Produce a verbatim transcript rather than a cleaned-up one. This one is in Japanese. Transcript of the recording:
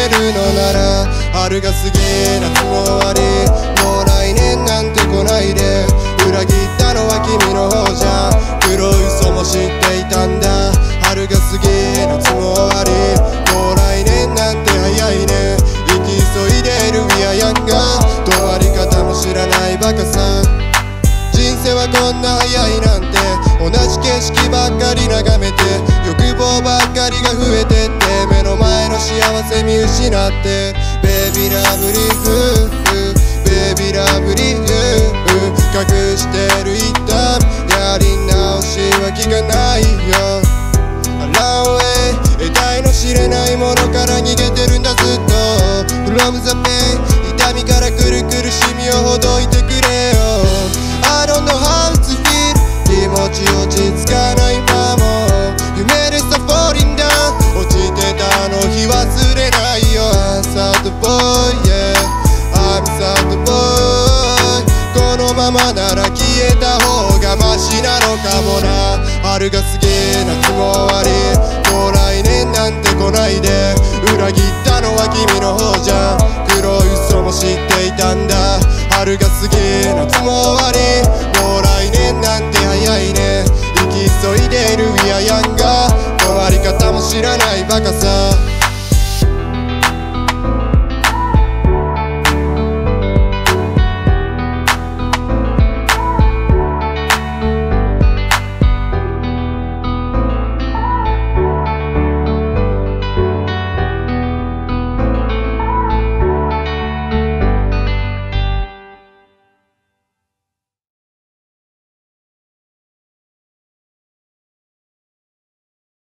れるのなら春が過ぎ夏も終わり、もう来年なんて来ないで。裏切ったのは君の方じゃ、黒い嘘も知っていたんだ。春が過ぎ夏も終わり、もう来年なんて早いね。生き急いでいる We are young が止まり方も知らないバカさ。人生はこんな早いなんて、同じ景色ばっかり眺めて、欲望ばっかりが増えてって、目の前の幸せ見失って。ベイビーラブリーベイビーラブリー隠してる一旦やり直しは聞かないよ。ランウェイ得体の知れないものから逃げてるんだずっと。 From the pain 痛みから来る苦しみをほどいてくれよ。 I don't know how to feel 気持ち落ち着かないまま夢でさ falling down 落ちてたあの日忘れないよ。 I'm sad boy yeah I'm sad boy このままなら消えた方がマシなのかもな。春が過ぎ夏も終わり、もう来年なんて来ないで。裏切ったのは君の方じゃ、黒い嘘も知っていたんだ。春が過ぎ夏も終わり、もう来年なんて早いね。生き急いでいる We are young が止まり方も知らないバカさ。